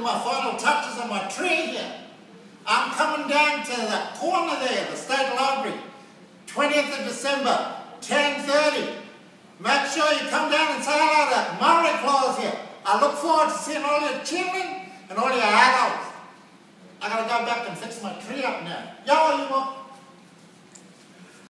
my final touches on my tree here. I'm coming down to the corner there, the State Library, 20th of December, 10:30. Make sure you come down and say hello to Murri Claus here. I look forward to seeing all your children and all your adults. I gotta go back and fix my tree up now. Yo, you